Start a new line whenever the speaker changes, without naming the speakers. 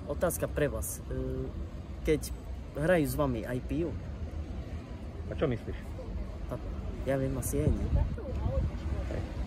Otázka pre vás. Keď hrajú s vami, aj pijú?
A čo myslíš?
Ja viem, asi je, nie?
Hej.